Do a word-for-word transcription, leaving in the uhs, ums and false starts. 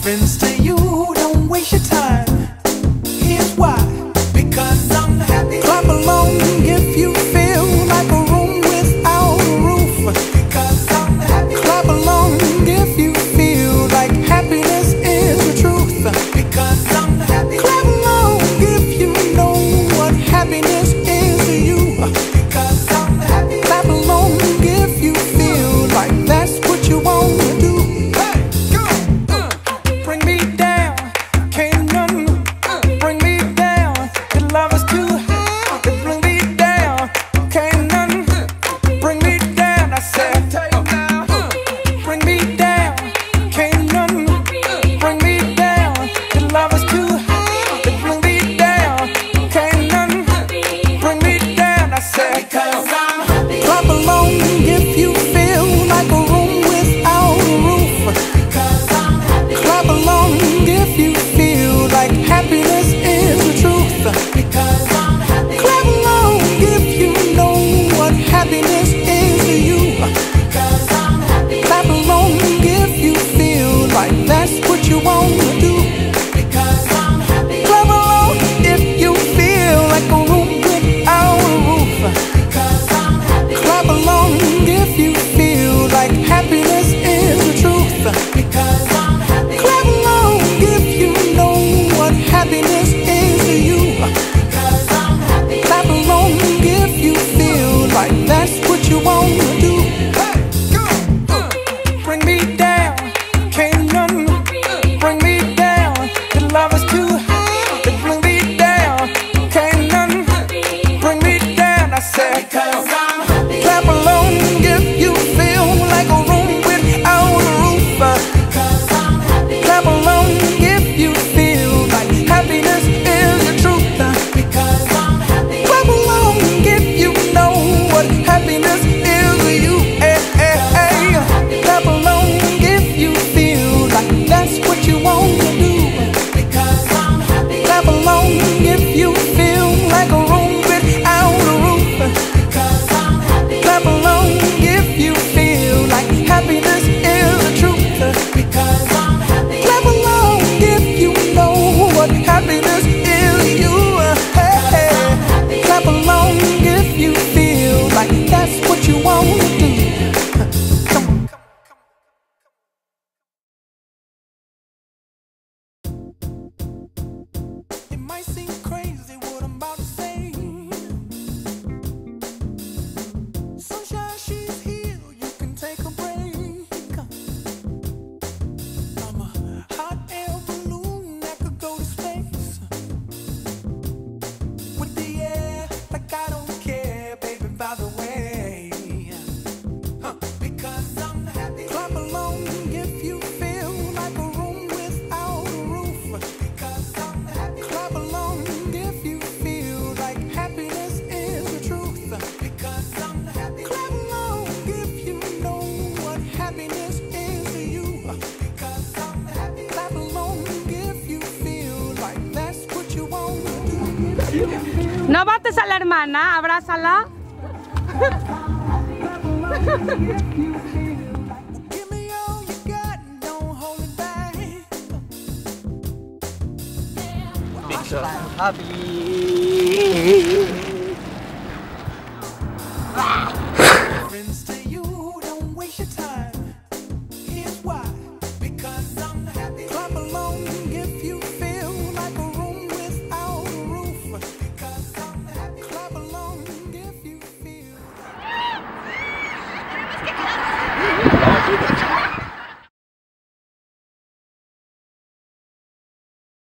friends to you, don't waste your time. Here's why. Because I'm happy. Clap along if you feel like a room without a roof. Because I'm happy. Clap along if you feel like happiness is the truth. Because I'm happy. Clap along if you know what happiness is to you. Because I'm happy. Clap along if you feel like that's what you want to do. Hey, go! Uh, bring me down, can't none uh, bring me down. The love is too high, to bring me down, can't none uh, bring me down. I said, uh, uh, bring me down, can't none uh, bring me down. The love is too high, to bring me down, can't none uh, bring me down. I said, because I'm happy. Clap along if you feel like a room without a roof. Because I'm happy. Clap along if you feel like happiness is the truth. Because I'm happy. Clap along if you know what happiness is to you. Because I'm happy. Clap along if you feel like that's what you want to do. Because I'm happy. Clap along if you feel like a room without a roof. Because I'm happy. Clap along if you feel like happiness is the truth. Because I'm happy. Clap along if you know what happiness is to you. Because I'm happy. Clap along if you feel like that's what you want to do. Hey, go! Uh, bring me down, can't none uh, bring me down. The love is too high, to bring me down, can't none uh, bring me down. I said, because I'm happy. Clap along if you feel like a room without a roof. Because I'm happy. Clap along if you feel like happiness is the truth. Because I'm happy. Clap along if you know what happiness is to you. Hey, hey, hey. Clap along if you feel like that's what you want to do. Because I'm happy. Clap along if you feel like a room without a roof. Because I'm happy. Clap along if you feel like happiness is the truth. Because I'm happy. Clap along if you know what happiness is to you. Hey, hey. Clap along if you feel like that's what you want to do. Come on. It might seem crazy what I'm about to say. Sunshine, she's here, you can take a break. I'm a hot air balloon that could go to space. With the air, like I don't care, baby, by the way. Huh. Because I'm happy. Clap along if you feel like a room without a roof. Because I'm happy. Clap along if you feel like happiness is the truth. Because I'm happy. Clap along if you know what happiness is to you. Because I'm happy. Clap along if you feel like that's what you want to do. No bates a la hermana, abrázala. Give me all you got, don't hold it back. Friends to you, don't waste your time. Here's why.